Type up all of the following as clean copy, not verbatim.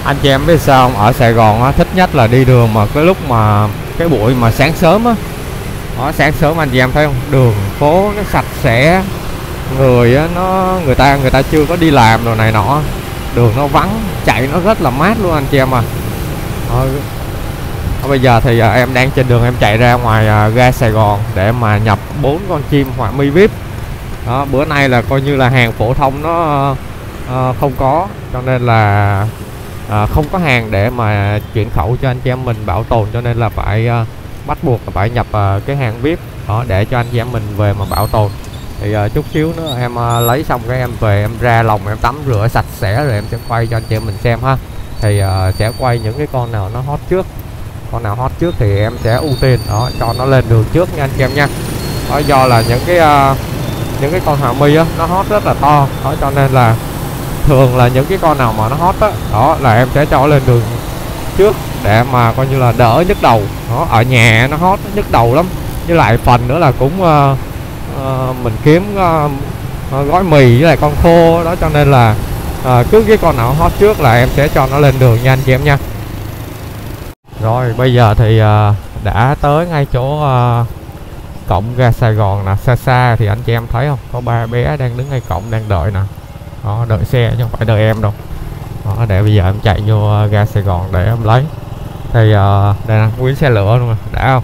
Anh chị em biết sao không? Ở Sài Gòn á, thích nhất là đi đường mà cái lúc mà cái buổi mà sáng sớm á. Đó, sáng sớm anh chị em thấy không? Đường phố nó sạch sẽ, người á, người ta chưa có đi làm rồi này nọ, đường nó vắng, chạy nó rất là mát luôn anh chị em à. Đó, bây giờ thì em đang trên đường em chạy ra ngoài ga Sài Gòn để mà nhập 4 con chim họa mi VIP. Đó, bữa nay là coi như là hàng phổ thông nó không có, cho nên là không có hàng để mà chuyển khẩu cho anh chị em mình bảo tồn, cho nên là phải bắt buộc là phải nhập cái hàng VIP đó để cho anh chị em mình về mà bảo tồn. Thì chút xíu nữa em lấy xong cái em về em ra lồng em tắm rửa sạch sẽ rồi em sẽ quay cho anh chị em mình xem ha. Thì sẽ quay những cái con nào nó hot trước, con nào hot trước thì em sẽ ưu tiên đó cho nó lên đường trước nha anh chị em nha. Đó, do là những cái con họa mi á nó hot rất là to đó, cho nên là thường là những cái con nào mà nó hot á đó là em sẽ cho lên đường trước để mà coi như là đỡ nhức đầu. Đó, ở nhà nó hot nó nhức đầu lắm, với lại phần nữa là cũng mình kiếm gói mì với lại con khô đó, cho nên là cứ cái con nào hot trước là em sẽ cho nó lên đường nha anh chị em nha. Rồi bây giờ thì đã tới ngay chỗ cổng ga Sài Gòn nè. Xa xa thì anh chị em thấy không, có ba bé đang đứng ngay cổng đang đợi nè. Đó, đợi xe chứ không phải đợi em đâu. Đó, để bây giờ em chạy vô ga Sài Gòn để em lấy. Thì đây là nguyên xe lửa luôn, đã không?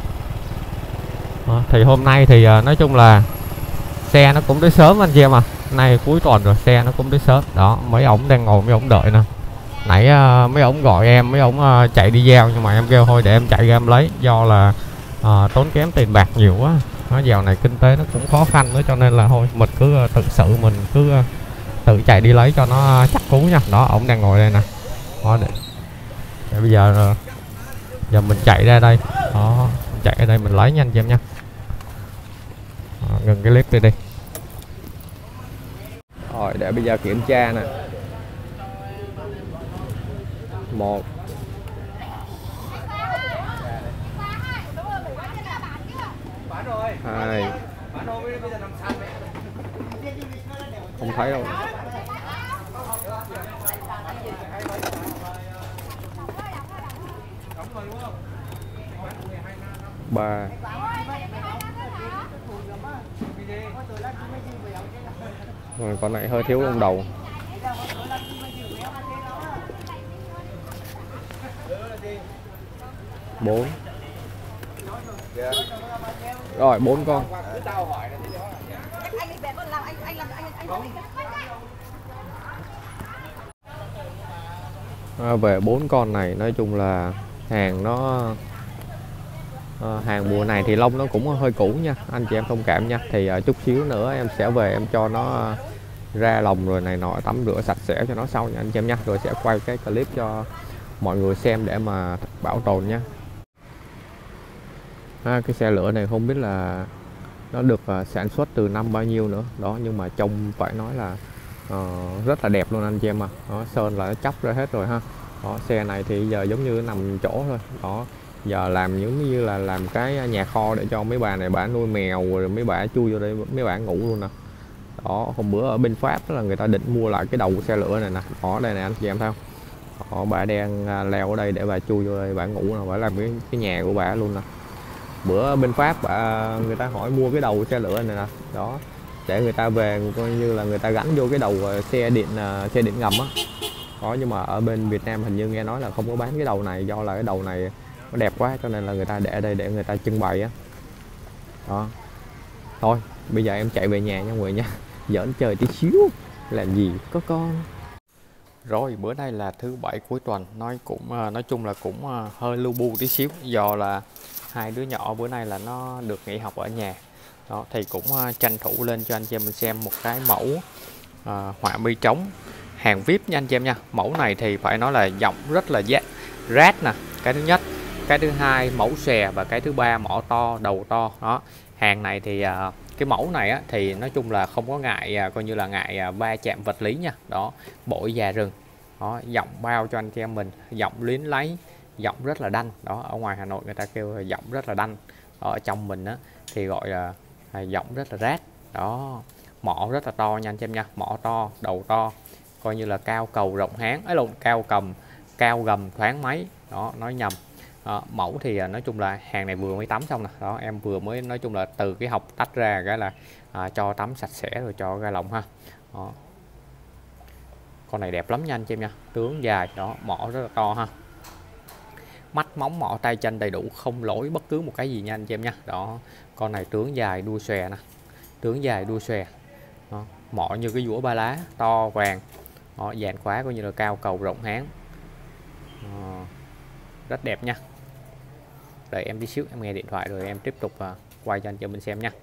Đó, thì hôm nay thì nói chung là xe nó cũng tới sớm anh chị em à. Nay cuối tuần rồi xe nó cũng tới sớm. Đó, mấy ổng đang ngồi mấy ổng đợi nè. Nãy mấy ổng gọi em, mấy ổng chạy đi giao, nhưng mà em kêu thôi để em chạy ra em lấy, do là tốn kém tiền bạc nhiều quá. Nó dạo này kinh tế nó cũng khó khăn nữa, cho nên là thôi mình cứ tự sự mình cứ tự chạy đi lấy cho nó chắc cú nha. Đó, ổng đang ngồi đây nè. Đó, để bây giờ mình chạy ra đây. Đó, chạy ở đây mình lấy nha anh chị em nha. Đó, ngừng cái clip đi. Rồi để bây giờ kiểm tra nè. 1 2 không thấy đâu. 3 rồi, con này hơi thiếu lông đầu. 4 rồi, 4 con. Về 4 con này nói chung là hàng nó hàng mùa này thì lông nó cũng hơi cũ nha anh chị em thông cảm nha. Thì chút xíu nữa em sẽ về em cho nó ra lồng rồi này nọ, tắm rửa sạch sẽ cho nó sau nha anh chị em nha, rồi sẽ quay cái clip cho mọi người xem để mà bảo tồn nha. Cái xe lửa này không biết là nó được sản xuất từ năm bao nhiêu nữa đó, nhưng mà trông phải nói là rất là đẹp luôn anh chị em à. Đó, sơn là nó chóc ra hết rồi ha. Đó, xe này thì giờ giống như nằm chỗ thôi. Đó, giờ làm giống như là làm cái nhà kho để cho mấy bà này bả nuôi mèo, rồi mấy bà chui vô đây mấy bà ngủ luôn nè. Đó, hôm bữa ở bên Pháp đó là người ta định mua lại cái đầu xe lửa này nè. Đó, đây nè anh chị em thấy không? Đó, bà đang leo ở đây để bà chui vô đây bà ngủ nè, bà làm cái nhà của bà luôn nè. Bữa bên Pháp người ta hỏi mua cái đầu xe lửa này nè. Đó, để người ta về coi như là người ta gắn vô cái đầu xe điện ngầm á. Đó, nhưng mà ở bên Việt Nam hình như nghe nói là không có bán cái đầu này, do là cái đầu này nó đẹp quá cho nên là người ta để ở đây để người ta trưng bày á. Đó, thôi bây giờ em chạy về nhà nha mọi người nha. Giỡn chơi tí xíu làm gì có con. Rồi bữa nay là thứ bảy cuối tuần, nói chung là cũng hơi lu bu tí xíu, do là hai đứa nhỏ bữa nay là nó được nghỉ học ở nhà. Đó, thì cũng tranh thủ lên cho anh chị em mình xem một cái mẫu họa mi trống hàng VIP nha anh chị em nha. Mẫu này thì phải nói là giọng rất là rát nè, cái thứ nhất. Cái thứ hai mẫu xòe, và cái thứ ba mỏ to đầu to. Đó, hàng này thì cái mẫu này á, thì nói chung là không có ngại coi như là ngại va chạm vật lý nha. Đó, bội già rừng. Đó, giọng bao cho anh chị em mình, giọng luyến lấy, giọng rất là đanh. Đó, ở ngoài Hà Nội người ta kêu là giọng rất là đanh, ở trong mình á thì gọi là giọng rất là rát. Đó, mỏ rất là to nha anh chị em nha, mỏ to đầu to, coi như là cao cầu rộng háng ấy, lộn cao cầm cao gầm thoáng máy, đó nói nhầm. Đó, mẫu thì nói chung là hàng này vừa mới tắm xong nè, đó em vừa mới nói chung là từ cái hộc tách ra cái là cho tắm sạch sẽ rồi cho ra lồng ha. Đó. Con này đẹp lắm nha anh chị em nha, tướng dài, đó mỏ rất là to ha, mắt móng mỏ tay chân đầy đủ, không lỗi bất cứ một cái gì nha anh chị em nha. Đó, con này tướng dài đuôi xòe nè, tướng dài đuôi xòe, đó, mỏ như cái dũa ba lá, to vàng, đó, dàn khóa coi như là cao cầu rộng háng, rất đẹp nha. Đợi em tí xíu, em nghe điện thoại rồi em tiếp tục quay cho anh chị mình xem nha.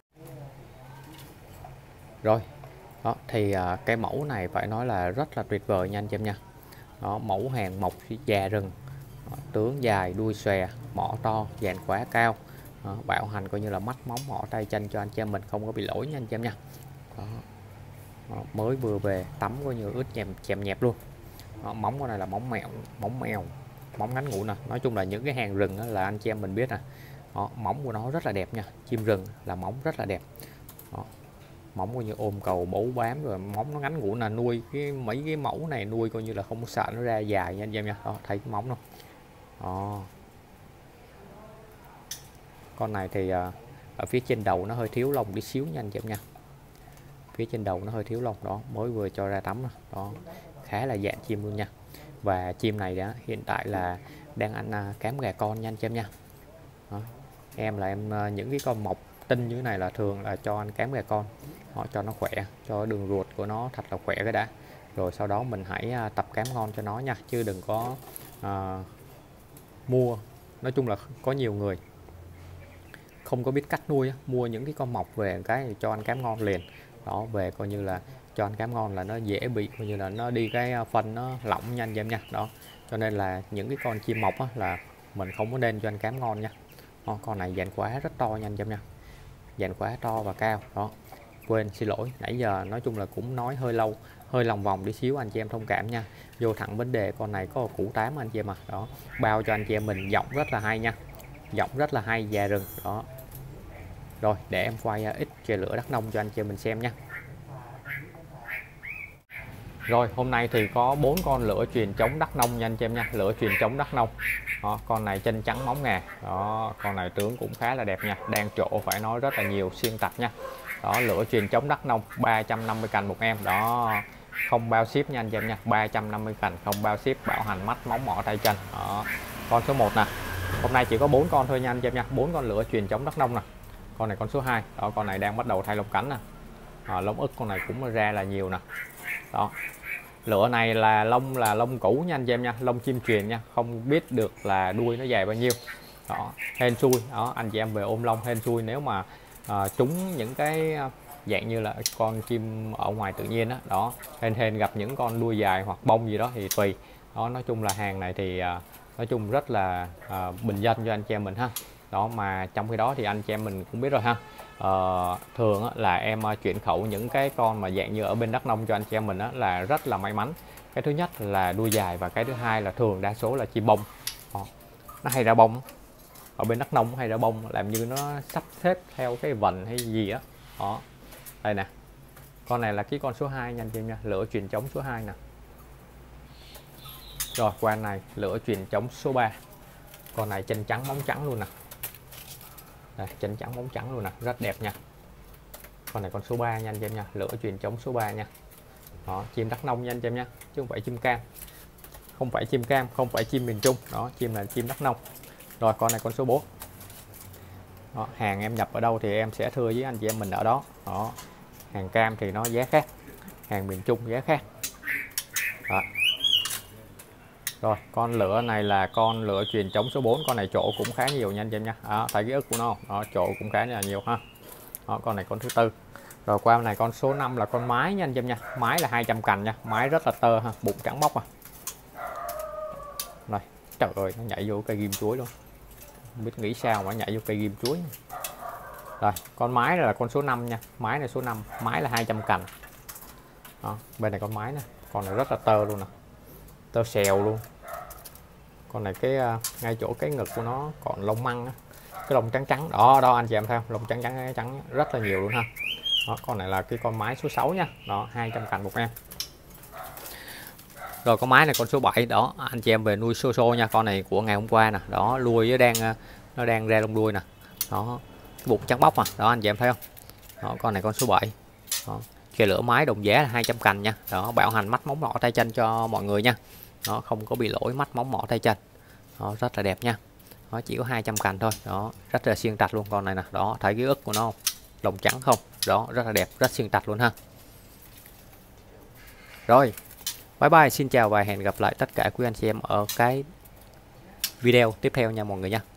Rồi, đó thì cái mẫu này phải nói là rất là tuyệt vời nha anh chị em nha. Đó, mẫu hàng mộc già rừng, đó, tướng dài đuôi xòe, mỏ to, dàn khóa cao, đó, bảo hành coi như là mắt móng mỏ tay chân cho anh chị em mình không có bị lỗi nha anh chị em nha. Đó. Đó, mới vừa về tắm coi như ướt chèm nhẹp luôn. Đó, móng con này là móng mèo, móng ngắn ngủ nè. Nói chung là những cái hàng rừng là anh chị em mình biết nè. Đó, móng của nó rất là đẹp nha, chim rừng là móng rất là đẹp. Đó, móng coi như ôm cầu bấu bám, rồi móng nó ngắn ngủ là nuôi mấy cái mẫu này nuôi coi như là không sợ nó ra dài nha anh em nha. Đó, thấy cái móng không. Đó. Con này thì ở phía trên đầu nó hơi thiếu lông tí xíu nha anh chị em nha, phía trên đầu nó hơi thiếu lông, đó mới vừa cho ra tắm đó, khá là dạng chim luôn nha. Và chim này đã hiện tại là đang ăn cám gà con nha anh chị em nha. Đó. Em là em những cái con mọc tinh như thế này là thường là cho ăn cám gà con, họ cho nó khỏe, cho đường ruột của nó thật là khỏe cái đã, rồi sau đó mình hãy tập cám ngon cho nó nha, chứ đừng có mua. Nói chung là có nhiều người không có biết cách nuôi, mua những cái con mọc về cái thì cho ăn cám ngon liền, đó về coi như là cho ăn cám ngon là nó dễ bị coi như là nó đi cái phân nó lỏng nhanh em nha. Đó cho nên là những cái con chim mọc là mình không có nên cho ăn cám ngon nha. Đó, con này dàn khóa rất to nha anh em nha, dàn khóa to và cao. Đó quên, xin lỗi nãy giờ nói chung là cũng nói hơi lâu, hơi lòng vòng đi xíu, anh chị em thông cảm nha. Vô thẳng vấn đề, con này có củ 8 anh chị em. Đó bao cho anh chị em mình, giọng rất là hay nha, giọng rất là hay, già rừng. Đó rồi để em quay ít chè lửa Đắk Nông cho anh chị mình xem nha. Rồi hôm nay thì có 4 con lửa truyền chống Đắk Nông nha anh chị em nha, lửa truyền chống Đắk Nông. Đó, con này chân trắng móng ngà, đó con này tướng cũng khá là đẹp nha, đang trổ phải nói rất là nhiều xuyên tạch nha. Đó lửa truyền chống Đắk Nông 350 cành một em, đó không bao ship nha anh chị em nha, 350 cành không bao ship, bảo hành mắt móng mỏ tay chân. Đó con số 1 nè, hôm nay chỉ có 4 con thôi nha anh chị em nha, 4 con lửa truyền chống Đắk Nông nè. Con này con số 2, đó con này đang bắt đầu thay lông cánh nè, lông ức con này cũng ra là nhiều nè. Đó lửa này là lông cũ nha anh chị em nha, lông chim truyền nha, không biết được là đuôi nó dài bao nhiêu. Đó hên xui, đó anh chị em về ôm lông hên xui, nếu mà trúng những cái dạng như là con chim ở ngoài tự nhiên đó, đó hên gặp những con đuôi dài hoặc bông gì đó thì tùy. Đó nói chung là hàng này thì nói chung rất là bình dân cho anh chị em mình ha. Đó mà trong khi đó thì anh chị em mình cũng biết rồi ha, thường là em chuyển khẩu những cái con mà dạng như ở bên Đắk Nông cho anh chị em mình là rất là may mắn. Cái thứ nhất là đuôi dài, và cái thứ hai là thường đa số là chim bông. Nó hay ra bông ở bên Đắk Nông, hay ra bông làm như nó sắp xếp theo cái vành hay gì á. Đó đây nè, con này là cái con số 2 nha anh chị em nha, lửa truyền chống số 2 nè. Rồi qua này lửa truyền chống số 3, con này chân trắng móng trắng luôn nè. Đây, chân trắng móng trắng luôn nè, rất đẹp nha. Con này con số 3 nha anh chị em nha, lửa truyền chống số 3 nha. Đó, chim Đắk Nông nha anh chị em nha, chứ không phải chim cam. Không phải chim cam, không phải chim miền Trung. Đó, chim là chim Đắk Nông. Rồi con này con số 4. Đó, hàng em nhập ở đâu thì em sẽ thưa với anh chị em mình ở đó. Đó, hàng cam thì nó giá khác, hàng miền Trung giá khác. Đó. Rồi con lửa này là con lửa truyền chống số 4, con này chỗ cũng khá nhiều nha anh chị em nha. Đó, thấy cái ức của nó, đó chỗ cũng khá là nhiều ha. Đó, con này con thứ 4. Rồi qua này con số 5 là con mái nha anh chị em nha, mái là 200 cành nha, mái rất là tơ ha, bụng trắng bóc à. Rồi trời ơi nó nhảy vô cây ghim chuối luôn, không biết nghĩ sao mà nhảy vô cây ghim chuối. Rồi con mái này là con số 5 nha, mái này số 5, mái là 200 cành. Đó, bên này con mái nè, con này rất là tơ luôn nè, tơ xèo luôn. Con này cái ngay chỗ cái ngực của nó còn lông măng á, cái lông trắng trắng đó, đó anh chị em thấy không, lông trắng trắng rất là nhiều luôn ha. Đó, con này là cái con mái số 6 nha, đó 200 cành một em. Rồi con mái này con số 7 đó, anh chị em về nuôi xô xô nha. Con này của ngày hôm qua nè, đó nuôi với nó đang ra lông đuôi nè, đó cái bụng trắng bóc mà, đó anh chị em thấy không, đó con này con số 7 đó. Kìa lửa mái đồng giá là 200 cành nha, đó bảo hành mắt móng mỏ tay chân cho mọi người nha, nó không có bị lỗi mắt móng mỏ tay chân, đó rất là đẹp nha, nó chỉ có 200 cành thôi, đó rất là xuyên trạch luôn. Con này nè, đó thấy cái ức của nó không, lồng trắng không, đó rất là đẹp, rất xuyên trạch luôn ha. Rồi, bye bye, xin chào và hẹn gặp lại tất cả quý anh chị em ở cái video tiếp theo nha mọi người nha.